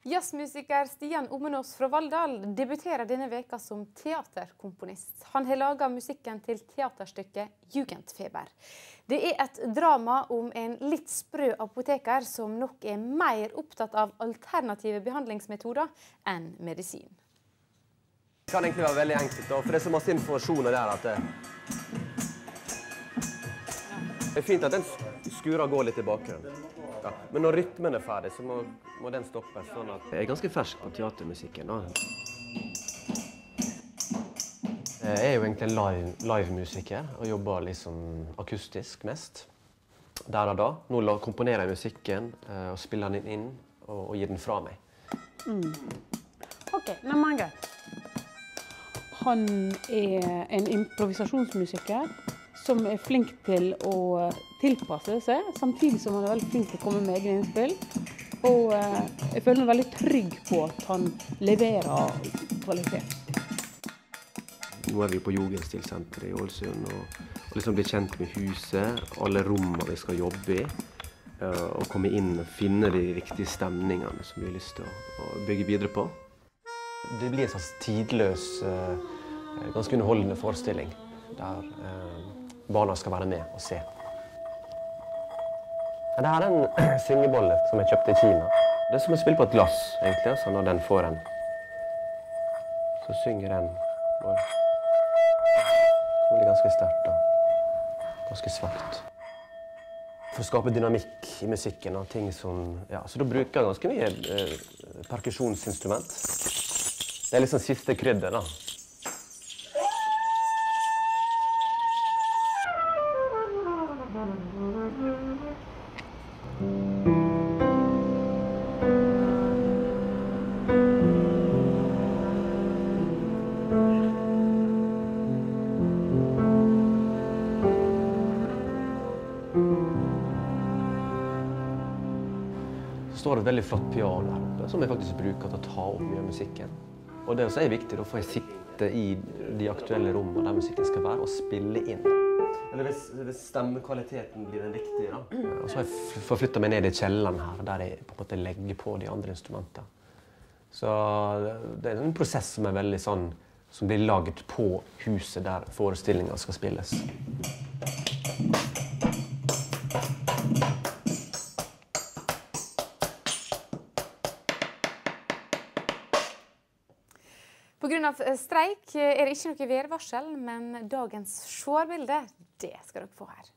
Jazzmusiker Stian Omenås fra Valldal debuterer denne veka som teaterkomponist. Han har laget musikken til teaterstykket Jugendfeber. Det er et drama om en litt sprø apoteker som nok er mer opptatt av alternative behandlingsmetoder enn medisin. Det kan egentlig være veldig enkelt, for det er så masse informasjoner der at det er fint at den skurer går litt i bakgrunnen. Ja. Men når rytmen er ferdig, så må den stoppes, sånn at jeg er ganske fersk på teatermusikken. Jeg er jo egentlig en live-musiker og jobber liksom akustisk mest. Der og da. Nå komponerer jeg musikken og spiller den inn og gir den fra meg. Ok, men greit. Han er en improvisasjonsmusiker som er flink til å tilpasse seg, samtidig som han er veldig flink til å komme med egne innspill. Og jeg føler meg veldig trygg på at han leverer kvalitet. Nå er vi på Jugendstilsenteret i Ålesund og liksom bli kjent med huset, alle rommene vi skal jobbe i, og komme inn og finne de riktige stemningene som vi har lyst til å bygge videre på. Det blir en slags tidløs, ganske underholdende forestilling, der barna skal være med og se. Dette er en syngebolle som jeg kjøpte i Kina. Det er som å spille på et glass, egentlig, så når den får en, så synger den. Det blir ganske sterkt og ganske svakt. For å skape dynamikk i musikken og ting som, ja, så da bruker jeg ganske mye perkusjonsinstrument. Det er liksom siste krydder, da. Så står det et veldig flott piano her oppe, som jeg faktisk bruker til å ta opp mye av musikken. Og det er viktig, da får jeg sitte i de aktuelle rommene der musikken skal være, og spille inn. Eller hvis stemmekvaliteten blir den riktige, da. Og så har jeg forflyttet meg ned i kjelleren her, der jeg på en måte legger på de andre instrumentene. Så det er en prosess som er veldig sånn, som blir laget på huset der forestillingen skal spilles. På grunn av streik er det ikke noe værvarsel, men dagens sjåbilde, det skal dere få her.